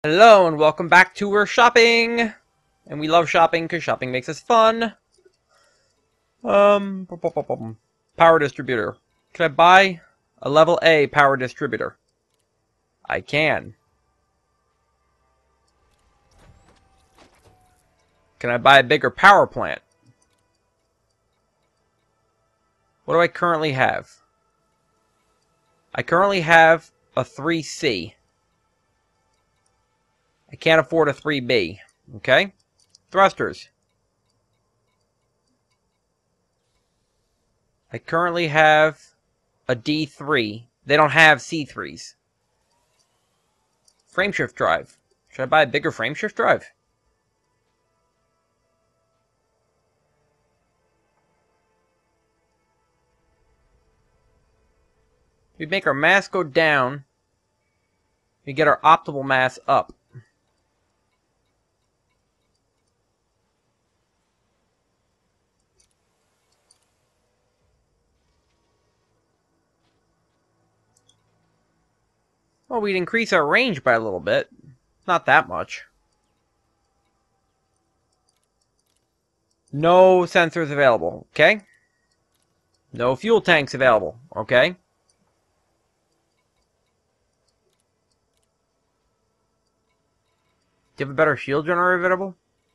Hello and welcome back to We're Shopping! And we love shopping because shopping makes us fun. Power distributor. Can I buy a level A power distributor? I can. Can I buy a bigger power plant? What do I currently have? I currently have a 3C. I can't afford a 3B. Okay? Thrusters. I currently have a D3. They don't have C3s. Frameshift drive. Should I buy a bigger frameshift drive? We make our mass go down. We get our optimal mass up. Well, we'd increase our range by a little bit. Not that much. No sensors available, okay? No fuel tanks available, okay? Do you have a better shield generator available?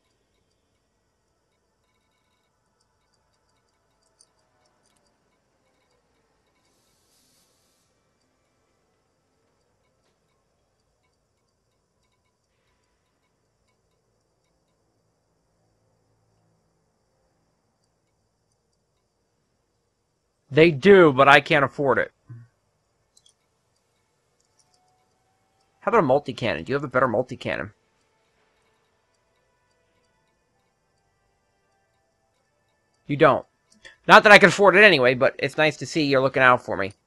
They do, but I can't afford it. How about a multi-cannon? Do you have a better multi-cannon? You don't. Not that I can afford it anyway, but it's nice to see you're looking out for me.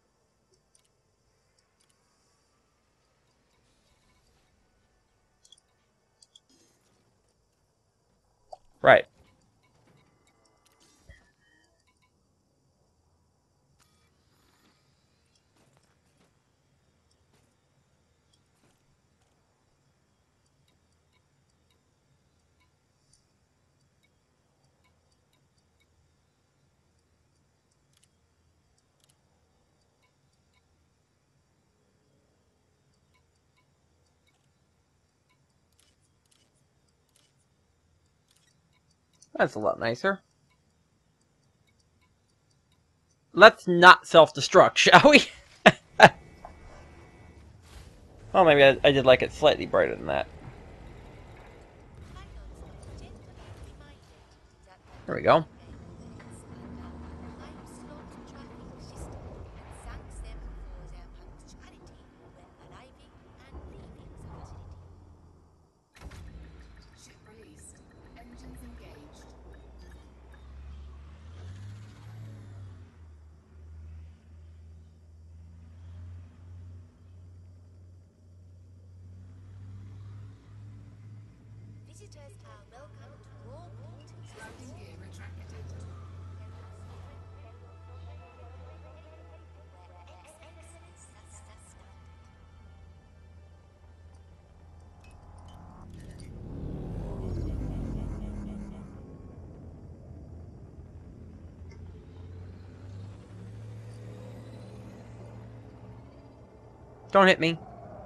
Right. That's a lot nicer. Let's not self-destruct, shall we? Well, maybe I did like it slightly brighter than that. There we go. Visitors are welcome to all bounties. Landing gear retracted. Where excellence stands. Don't hit me.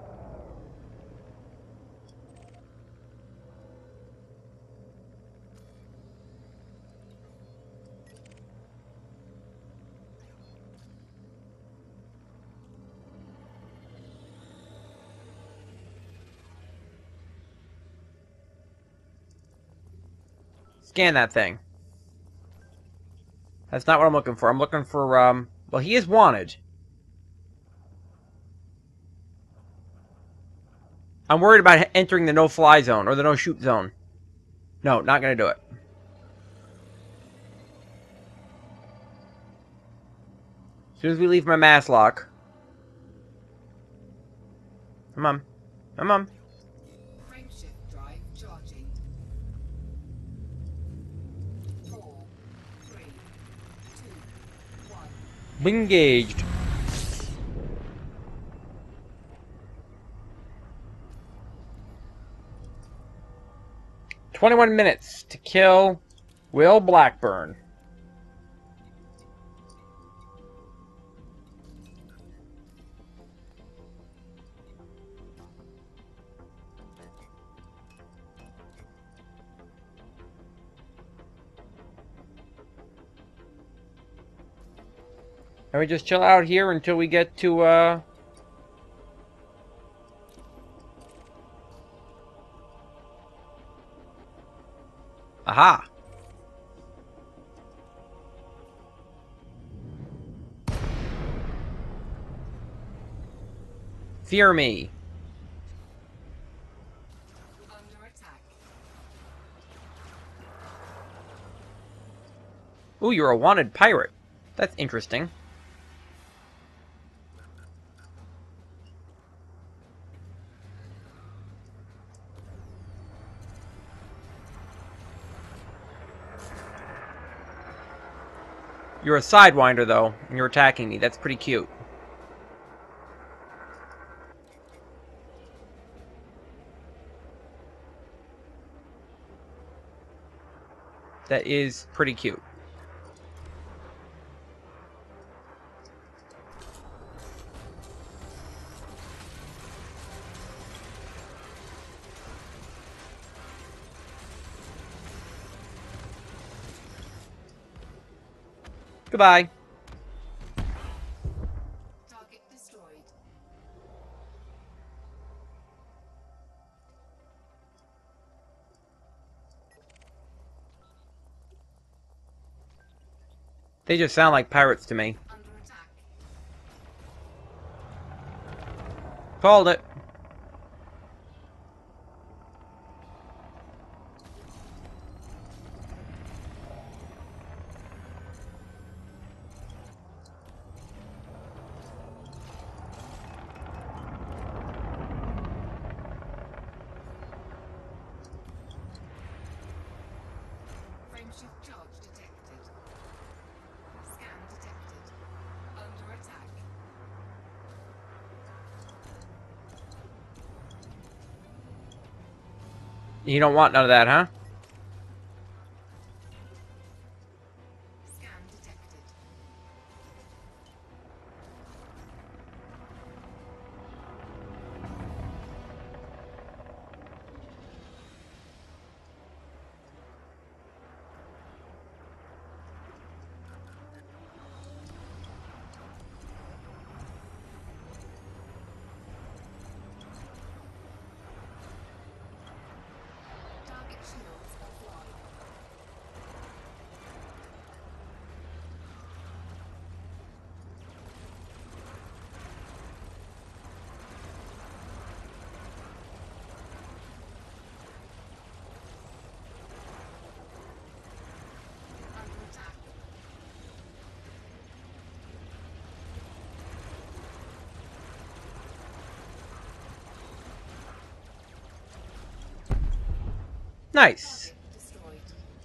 Scan that thing. That's not what I'm looking for. I'm looking for, well, he is wanted. I'm worried about entering the no-fly zone, or the no-shoot zone. No, not gonna do it. As soon as we leave my mass lock. Come on. Come on. Frameshift drive charging. 4, 3, 2, 1. Engaged. 21 minutes to kill Will Blackburn. And we just chill out here until we get to, Aha! Fear me. Under attack. Ooh, you're a wanted pirate. That's interesting. You're a sidewinder, though, and you're attacking me. That's pretty cute. That is pretty cute. Goodbye. Target destroyed. They just sound like pirates to me. Under attack. Called it. Frameshift charge detected. Scan detected. Under attack. You don't want none of that, huh? Scan detected. Target shields offline. Under attack. Nice. Target destroyed.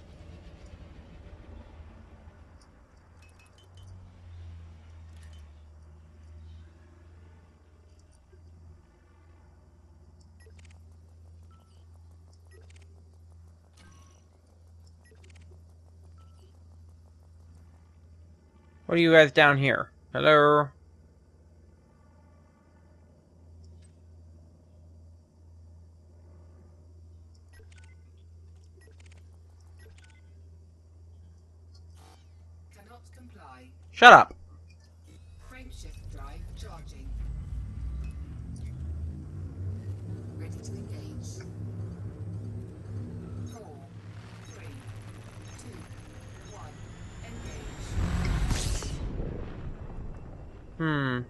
What are you guys down here? Hello? Cannot comply. Shut up. Frameshift drive charging. Ready to engage. 4, 3, 2, 1. Engage. Hmm.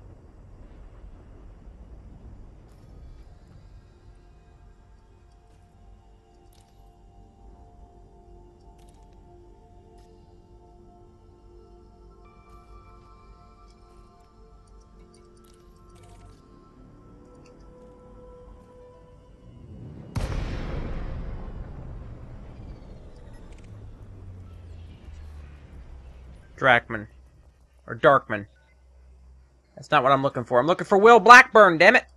Drakman. Or Darkman. That's not what I'm looking for. I'm looking for Will Blackburn, damn it!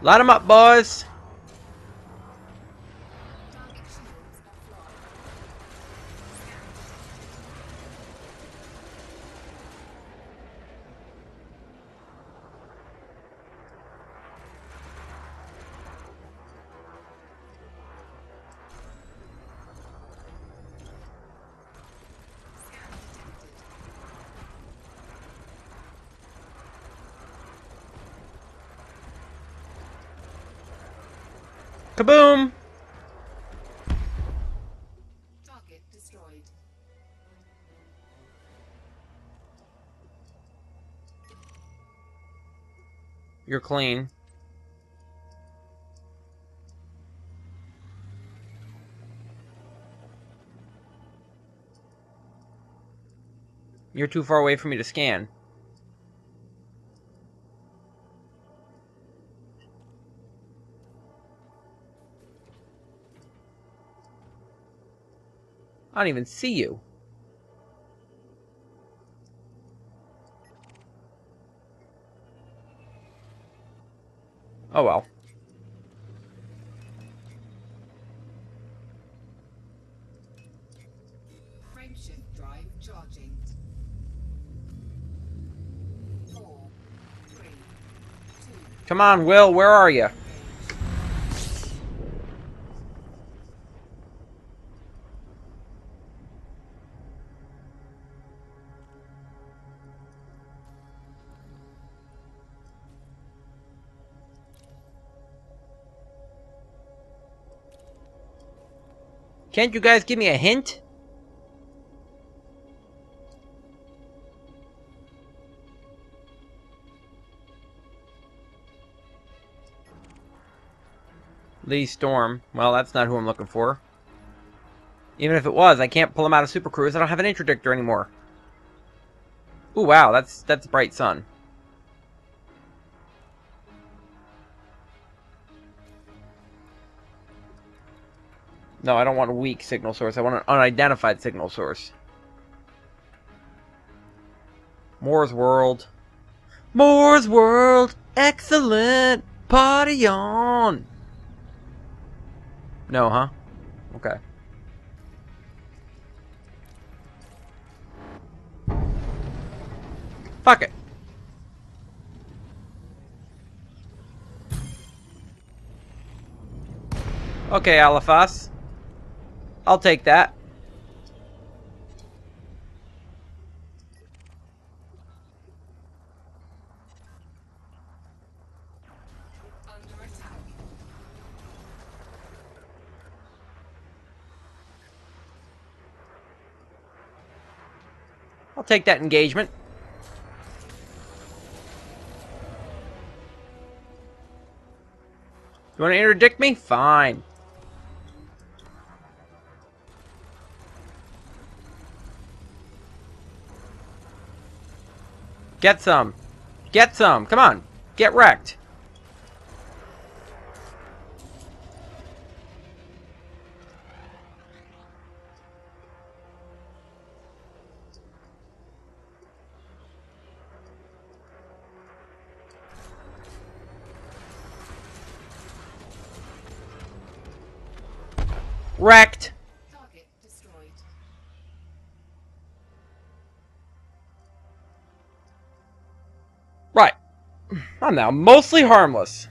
Line them up, boys. Target shields offline. Scan detected. Scan detected. Kaboom! Target destroyed. You're clean. You're too far away for me to scan. I don't even see you. Oh well. Frameshift drive charging. 4, 3, 2, Come on, Will, where are you? engage. Can't you guys give me a hint? Lee Storm. Well, that's not who I'm looking for. Even if it was, I can't pull him out of Super Cruise. I don't have an interdictor anymore. Ooh, wow, that's Bright Sun. No, I don't want a weak signal source. I want an unidentified signal source. Moore's World. Moore's World! Excellent! Party on! No, huh? Okay. Fuck it. Okay, Alphas. I'll take that. Under attack. I'll take that engagement. You want to interdict me? Fine. Get some. Get some. Come on. Get wrecked. Wrecked. Target destroyed. Right. I'm now mostly harmless.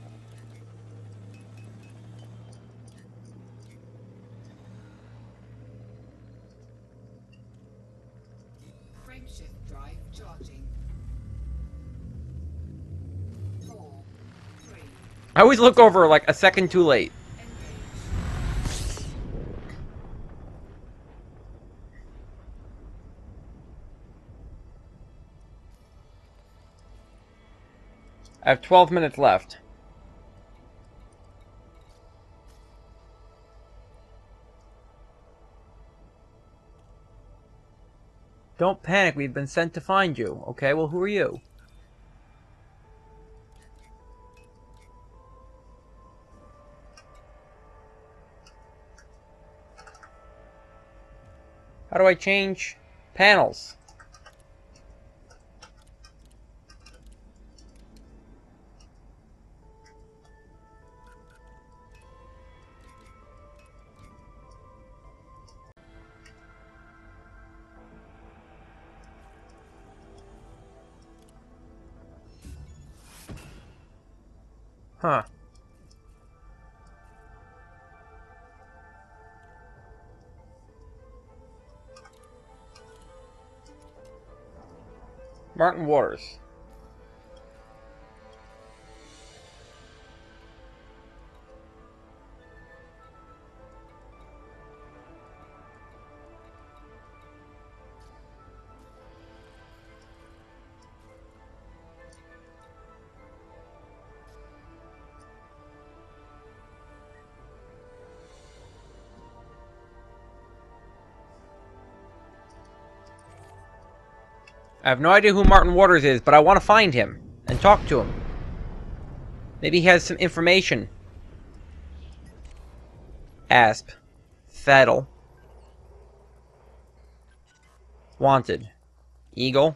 Frameshift drive charging. 4, 3, I always look over like a second too late. engage. I have 12 minutes left. Don't panic, we've been sent to find you. Okay, well, who are you? How do I change panels? Huh. Martin Waters. I have no idea who Martin Waters is, but I want to find him and talk to him. Maybe he has some information. Asp. Fatal. Wanted. Eagle.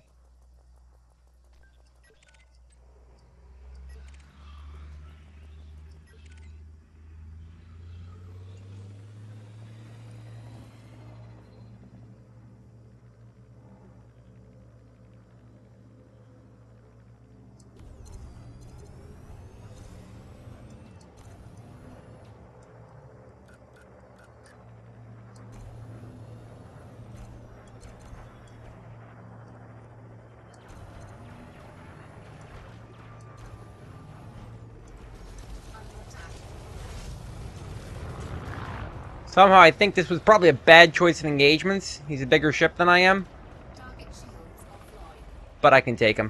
Somehow I think this was probably a bad choice of engagements. He's a bigger ship than I am, Target shields offline. but I can take him.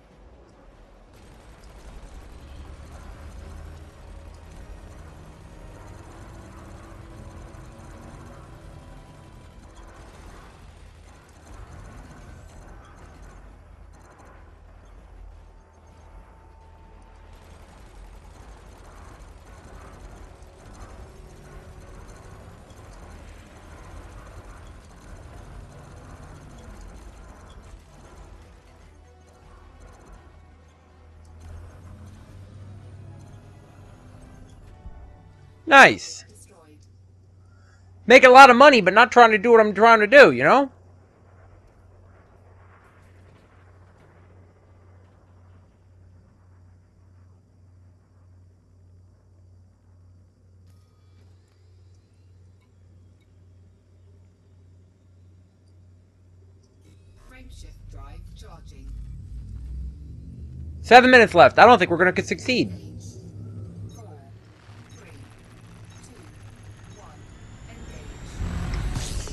Nice. Destroyed. Make a lot of money, but not trying to do what I'm trying to do, you know? Frameshift drive charging. 7 minutes left. I don't think we're going to succeed. Engage. 4, 3, 2, 1. Engage.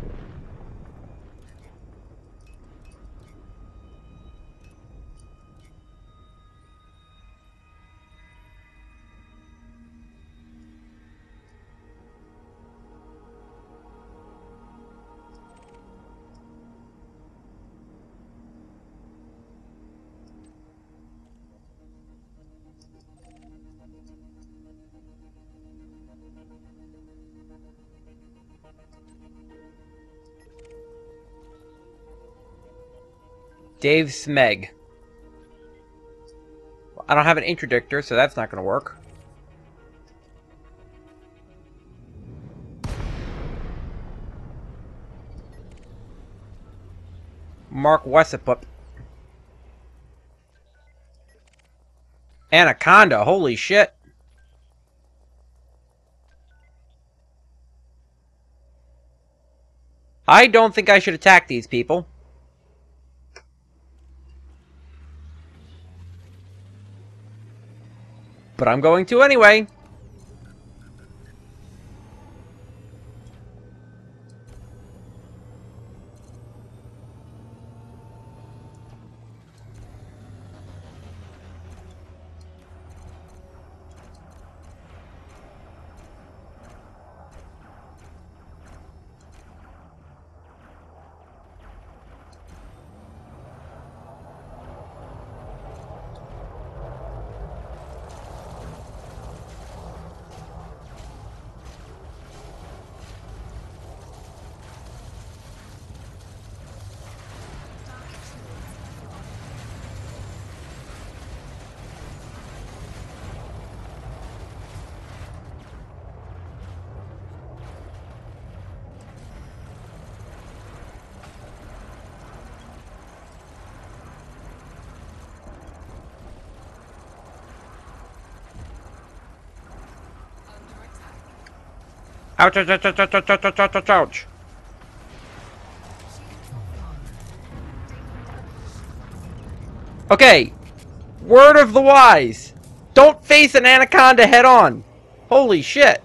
Dave Smeg. I don't have an interdictor, so that's not going to work. Mark Wessapup. Anaconda, holy shit. I don't think I should attack these people. But I'm going to anyway. Ouch, ouch, ouch, ouch, ouch, ouch, ouch, ouch, ouch, ouch. Okay. Word of the wise. Don't face an anaconda head on. Holy shit.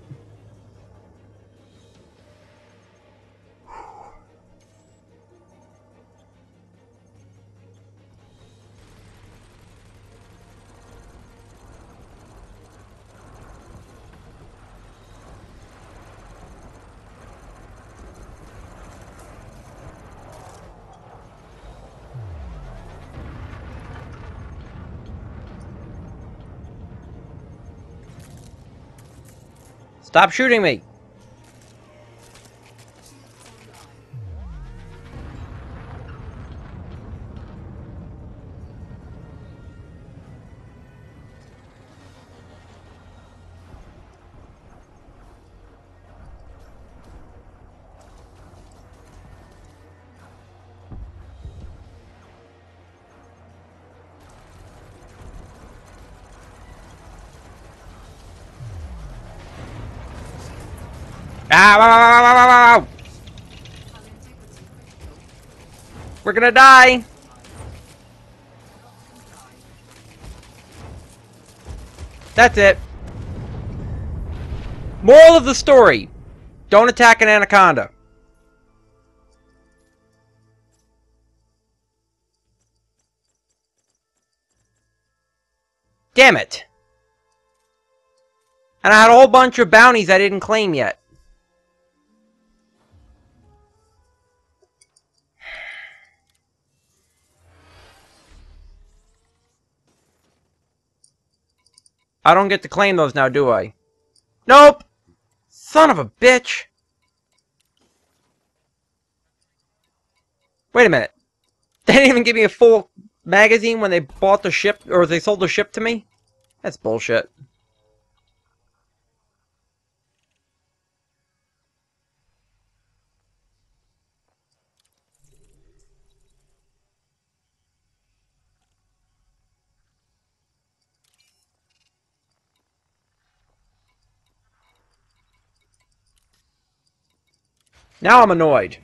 Stop shooting me. Ow, ow, ow, ow, ow, ow. We're gonna die. That's it. Moral of the story. Don't attack an anaconda. Damn it. And I had a whole bunch of bounties I didn't claim yet. I don't get to claim those now, do I? Nope! Son of a bitch! Wait a minute. They didn't even give me a full magazine when they bought the ship, or they sold the ship to me? That's bullshit. Now I'm annoyed.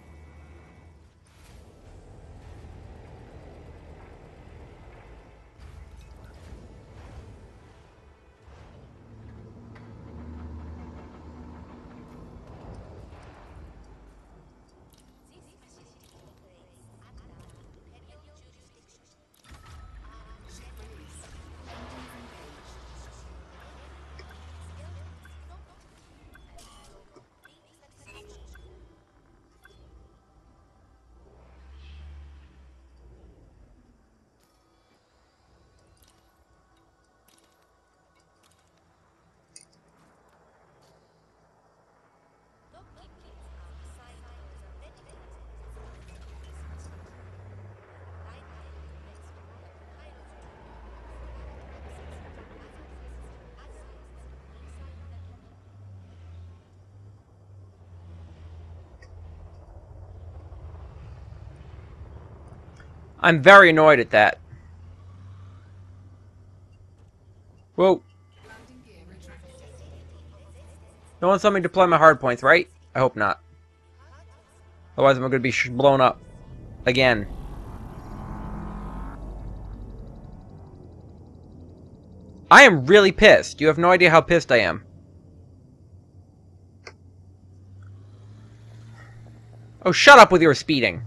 I'm very annoyed at that. Whoa. No one saw me deploy my hard points, right? I hope not. Otherwise I'm going to be blown up. Again. I am really pissed. You have no idea how pissed I am. Oh, shut up with your speeding.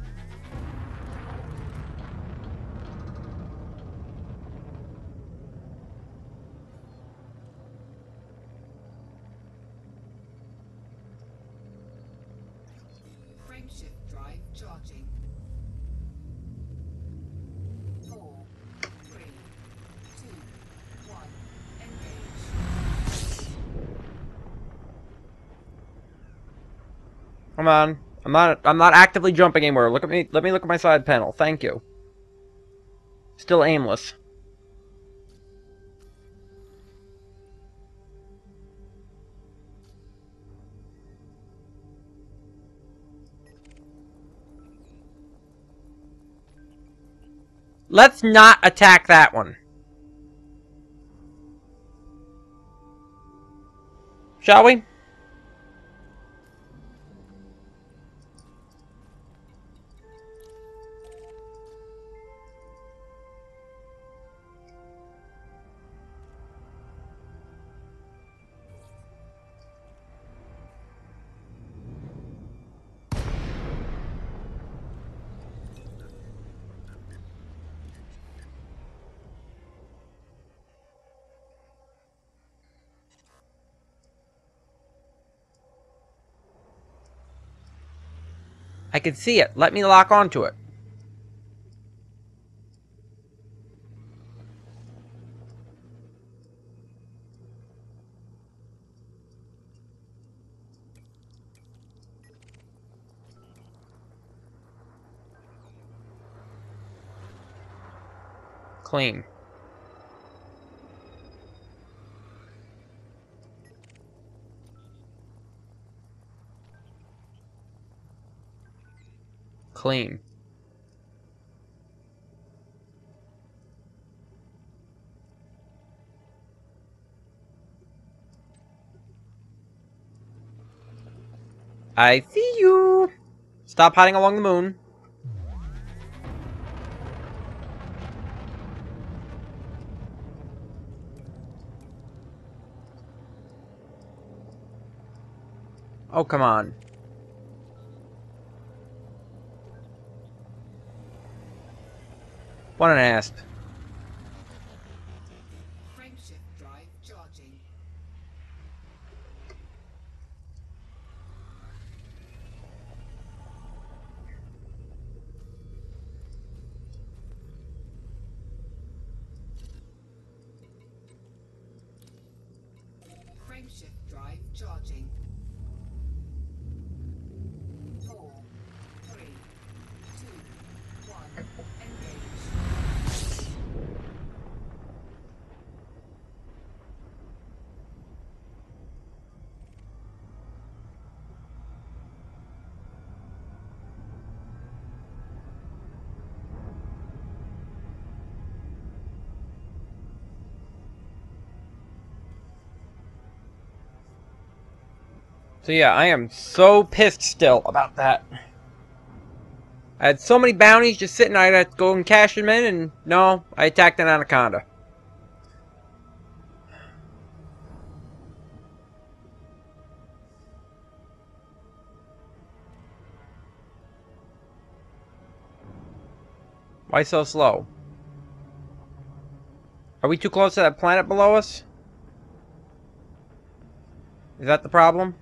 Frameshift drive charging. 4, 3, 2, 1. Engage. Come on. I'm not actively jumping anywhere. Look at me. Let me look at my side panel. Thank you. Still aimless. Let's not attack that one. Shall we? I can see it. Let me lock onto it. Clean. Clean. I see you. Stop hiding along the moon. Oh, come on. What an asp. Frameshift drive charging. Frameshift drive charging. 4, 3, 2, 1. Engage. So yeah, I am so pissed still about that. I had so many bounties just sitting, I had to go and cash them in, and no, I attacked an Anaconda. Why so slow? Are we too close to that planet below us? Is that the problem?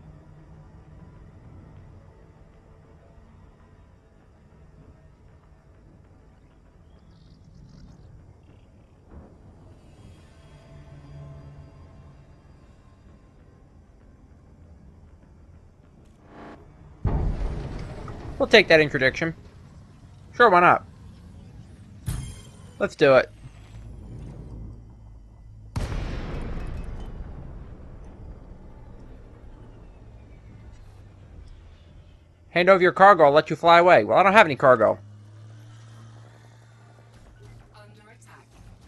We'll take that interdiction. Sure, why not? Let's do it. Hand over your cargo, I'll let you fly away. Well, I don't have any cargo. Under attack.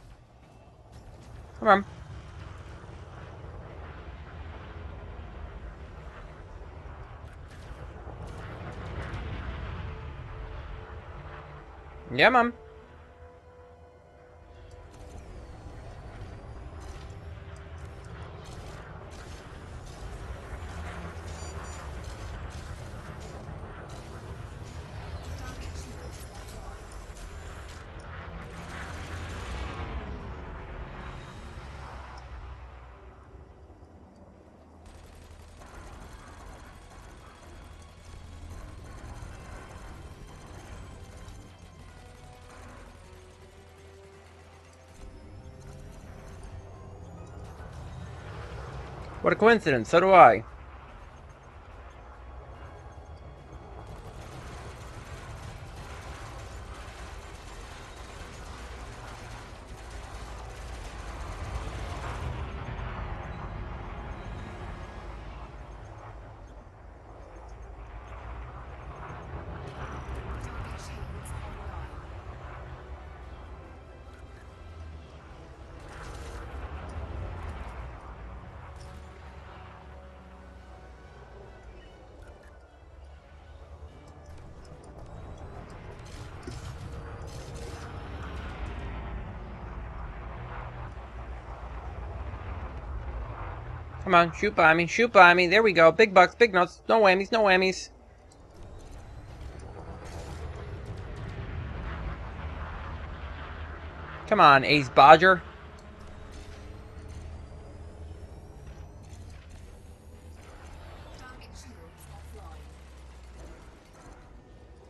Come on. Yeah, Mom. Target shields offline. What a coincidence, so do I. Target shields online. Come on, shoot by me, shoot by me. There we go. Big bucks, big nuts. No whammies, no whammies. Come on, Ace Bodger. Target shields offline.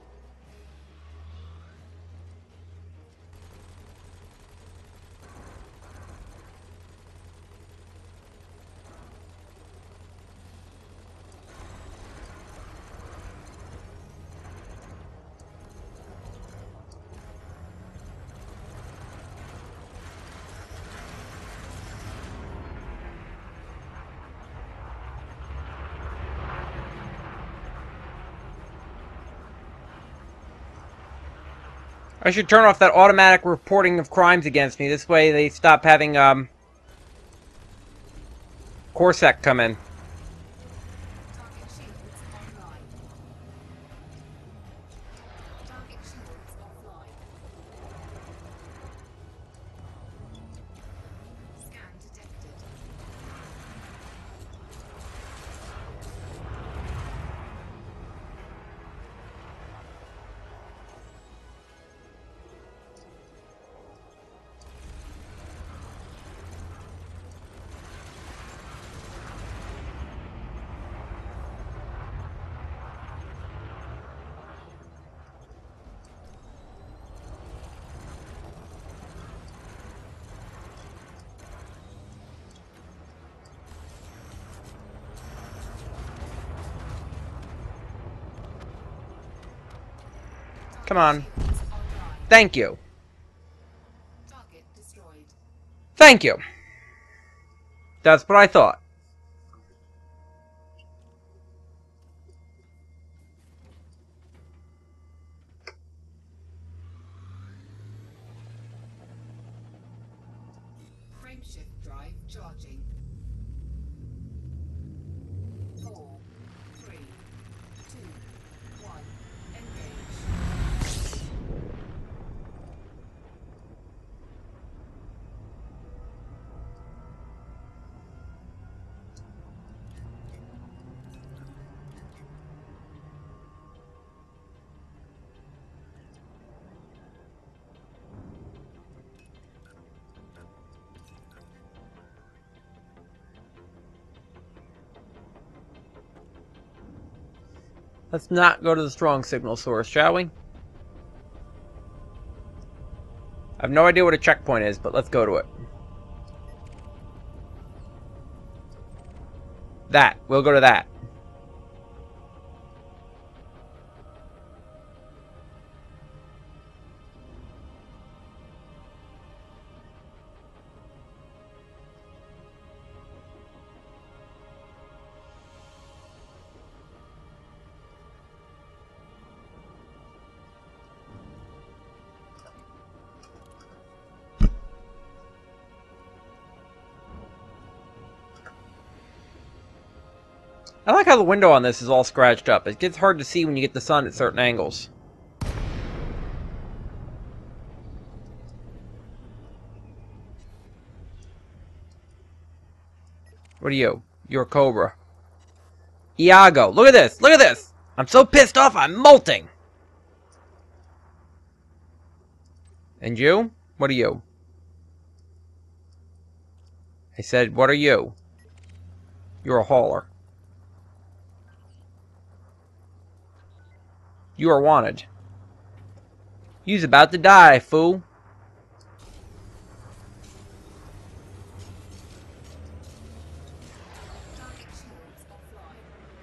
I should turn off that automatic reporting of crimes against me. This way they stop having, Corsac come in. Target shields online. Target shields offline. Scan detected. Come on. Shields online. Thank you. Target destroyed. Thank you. That's what I thought. Frameshift drive charging. 4, 3, 2, 1. Engage. Let's not go to the strong signal source, shall we? I have no idea what a checkpoint is, but let's go to it. That. We'll go to that. I like how the window on this is all scratched up. It gets hard to see when you get the sun at certain angles. What are you? You're a cobra. Iago. Look at this! Look at this! I'm so pissed off I'm molting! And you? What are you? I said, what are you? You're a hauler. You are wanted. You's about to die, fool. Target shields offline.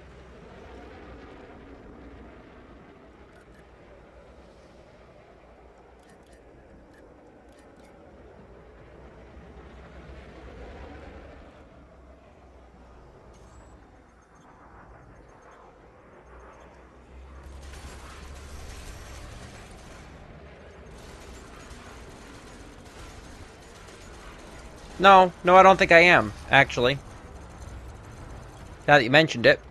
No, no, I don't think I am, actually. Now that you mentioned it.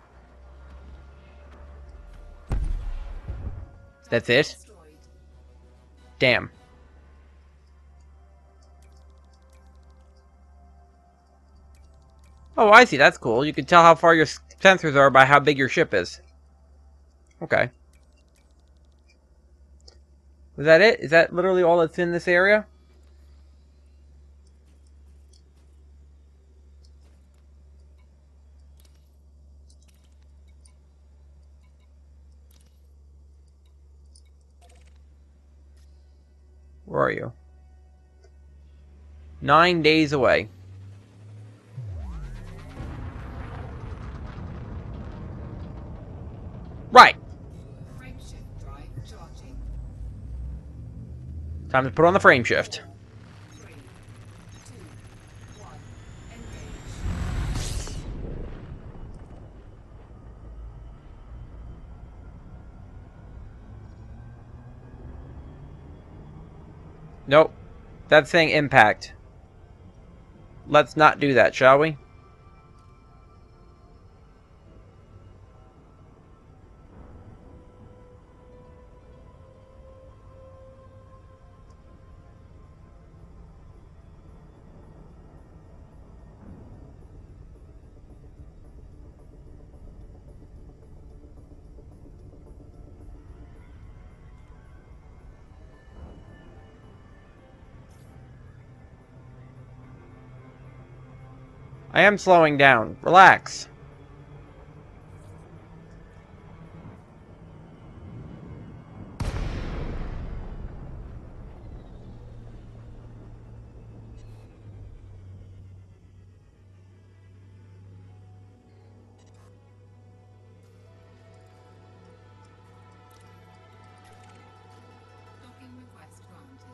That's Target it? destroyed. Damn. Oh, I see. That's cool. You can tell how far your sensors are by how big your ship is. Okay. Was that it? Is that literally all that's in this area? Where are you? 9 days away. Right. Frameshift drive charging. Time to put on the frame shift. 3, 2, 1. Engage. Nope. That's saying impact. Let's not do that, shall we? I am slowing down. Relax. Docking request granted.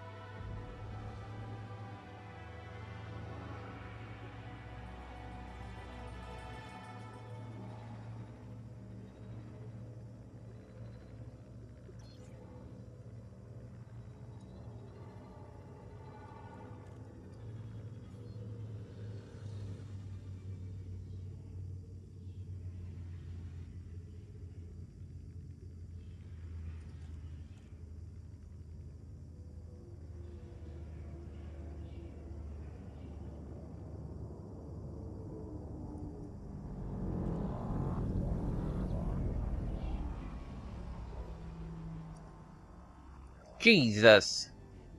Jesus.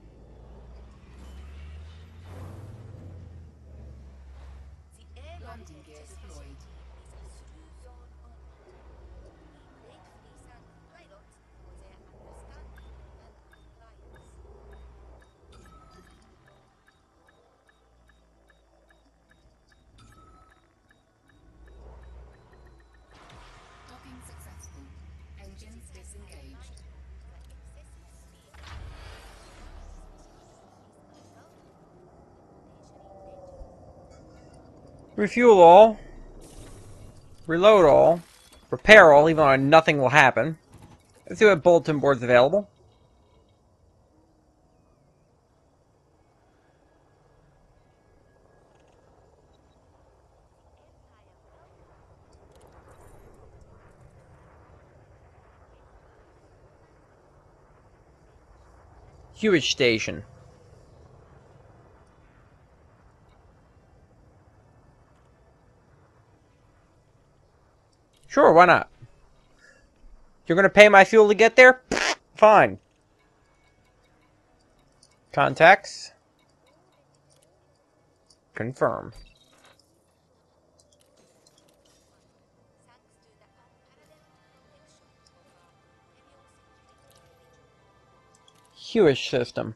The airlock Landing gear detection deployed. team is a through zone only. We gratefully thank pilots for their understanding and compliance. Docking successful. Engines disengaged. The excessive speed of is undoubtedly reputationally dangerous. Refuel all. Reload all. Repair all, even though nothing will happen. Let's see what bulletin board's available. Hewitt Station. Sure, why not? You're gonna pay my fuel to get there? Fine. Contacts. Confirm. Thanks to the unparalleled protection of our security individual. Hewitt system.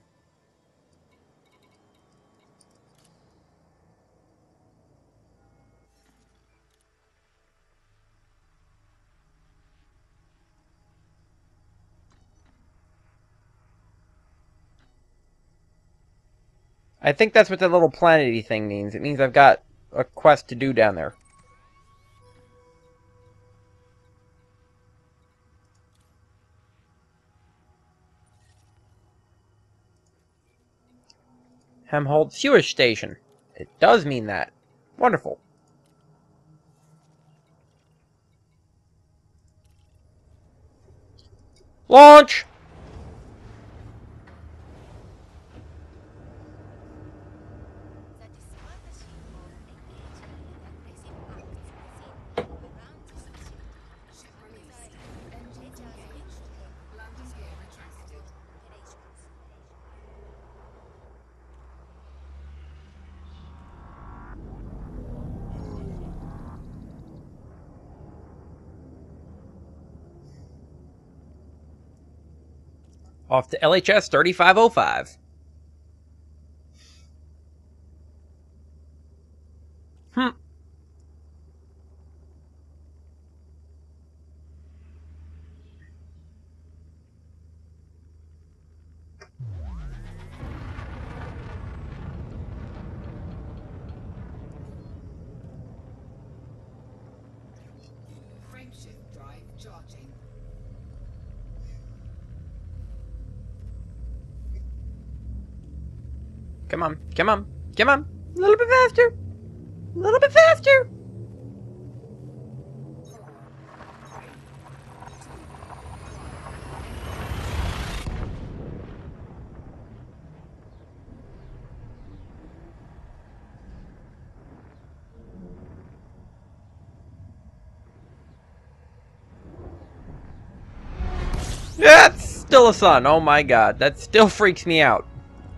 I think that's what that little planety thing means. It means I've got a quest to do down there. Helmholtz Hewitt Station. It does mean that. Wonderful. Launch! The diplomacy of engaging in aggressive acts within and around this facility Ship are released. designed to Engines let us engaged. undertake Landing gear peaceful retracted. operations. Off to LHS 3505. Hmm. Frameshift drive charging. Come on. Come on. Come on. A little bit faster. A little bit faster. That's still a sun. Oh my god. That still freaks me out.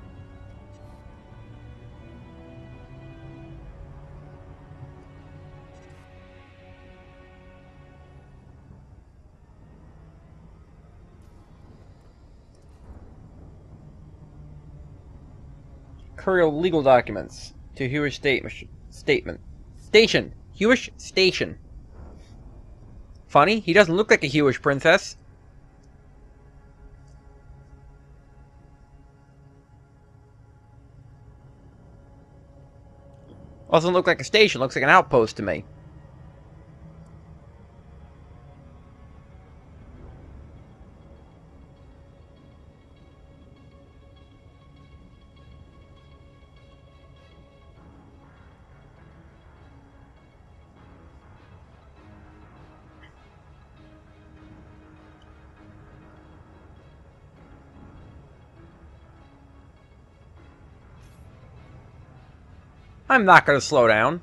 Courier legal documents to Hewish Station. Hewish Station. Funny, he doesn't look like a Hewish princess. Doesn't look like a station, looks like an outpost to me. I'm not going to slow down.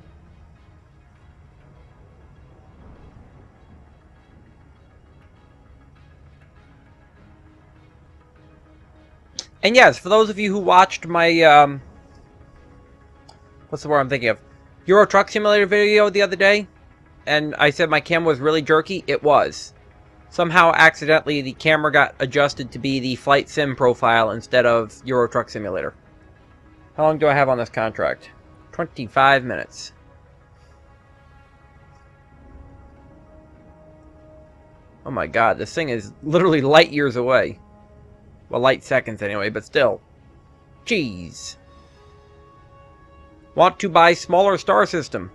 And yes, for those of you who watched my, what's the word I'm thinking of? Euro Truck Simulator video the other day, and I said my camera was really jerky, it was. Somehow, accidentally, the camera got adjusted to be the Flight Sim profile instead of Euro Truck Simulator. How long do I have on this contract? 25 minutes. Oh my god, this thing is literally light years away. Well, light seconds anyway, but still. Jeez. Want to buy smaller star system.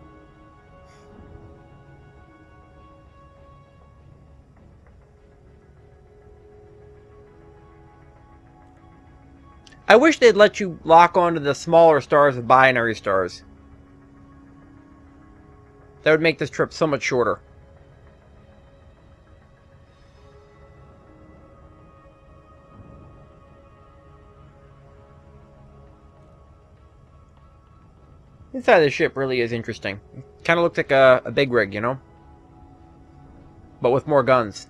I wish they'd let you lock onto the smaller stars with binary stars. That would make this trip so much shorter. Inside the ship really is interesting. Kind of looks like a big rig, you know? But with more guns.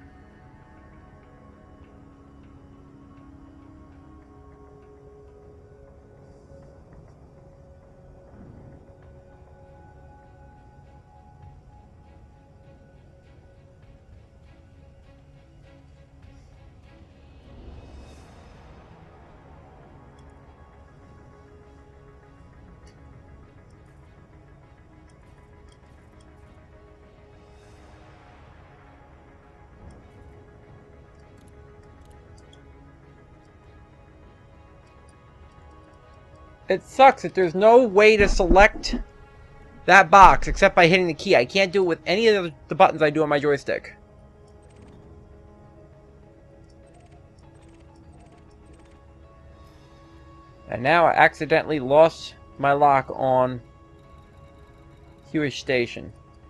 It sucks that there's no way to select that box except by hitting the key. I can't do it with any of the buttons I do on my joystick. And now I accidentally lost my lock on Hewish Station.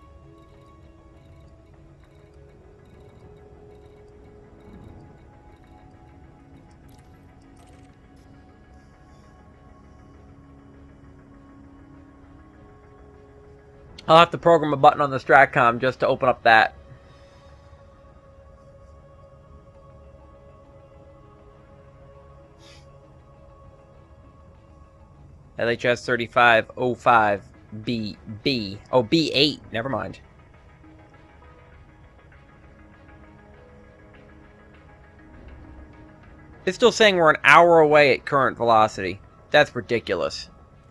I'll have to program a button on the Stratcom just to open up that. LHS 3505BB. Oh, B8. Never mind. It's still saying we're an hour away at current velocity. That's ridiculous.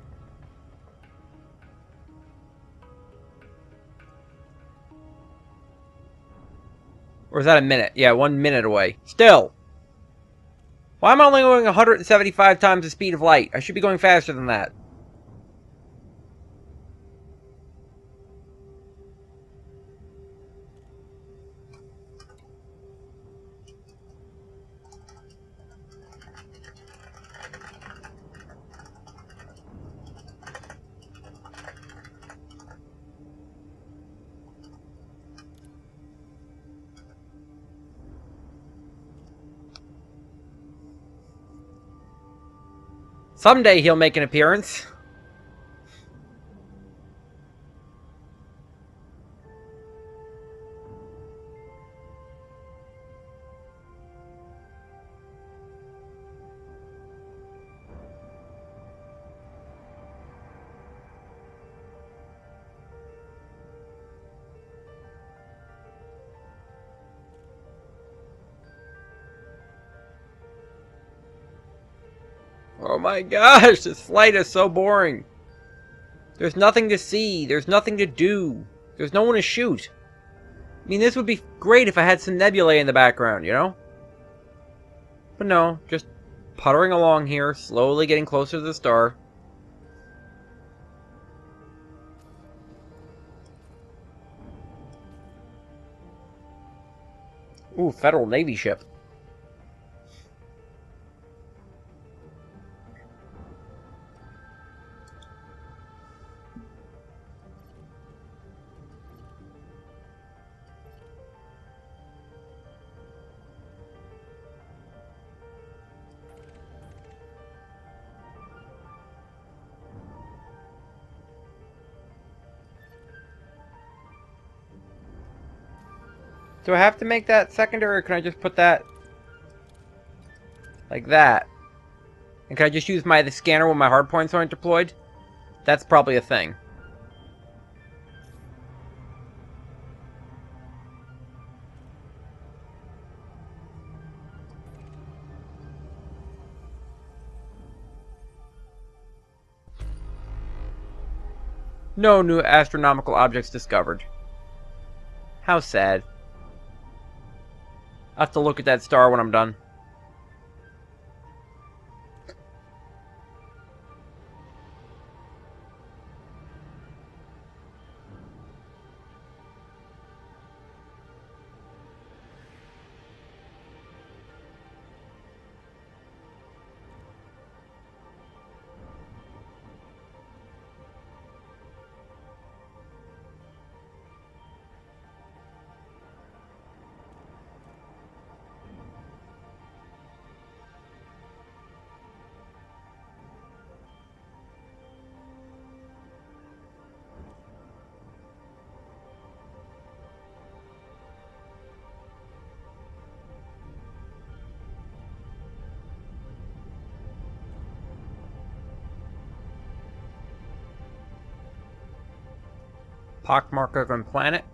Or is that a minute? Yeah, 1 minute away. Still! Why am I only going 175 times the speed of light? I should be going faster than that. Someday he'll make an appearance. Oh my gosh, this flight is so boring. There's nothing to see. There's nothing to do. There's no one to shoot. I mean, this would be great if I had some nebulae in the background, you know? But no, just puttering along here, slowly getting closer to the star. Ooh, Federal Navy ship. Do I have to make that secondary, or can I just put that like that? And can I just use the scanner when my hardpoints aren't deployed? That's probably a thing. No new astronomical objects discovered. How sad. I'll have to look at that star when I'm done. Pockmarker on planet.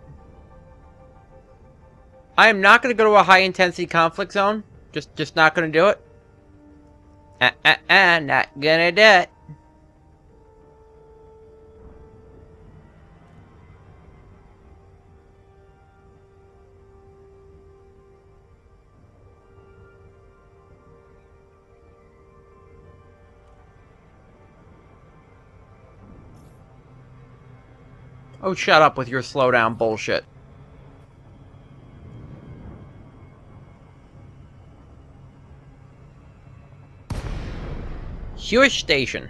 I am not going to go to a high-intensity conflict zone. Just not going to do it. Not gonna do it. Oh, shut up with your slowdown bullshit. Hewish Station.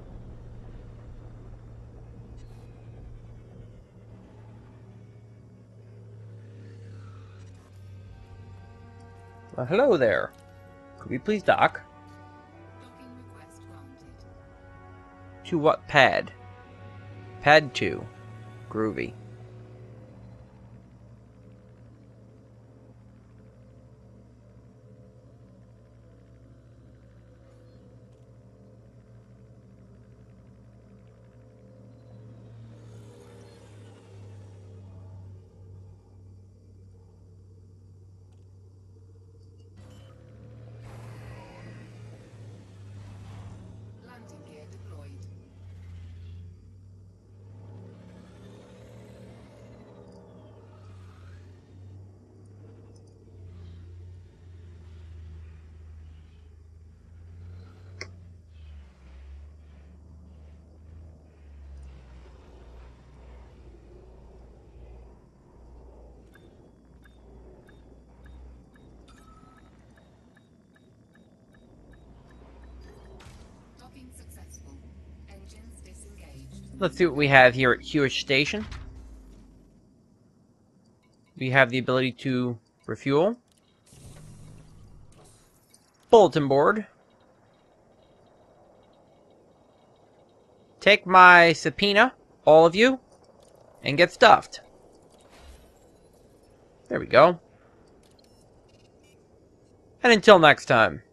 Well, hello there. Could we please dock? Docking request granted. To what pad? Pad 2. Groovy. Landing gear deployed. Docking successful. Engines disengaged. Let's see what we have here at Hewish Station. We have the ability to refuel. Bulletin board. take my subpoena, all of you, and get stuffed. There we go. And until next time.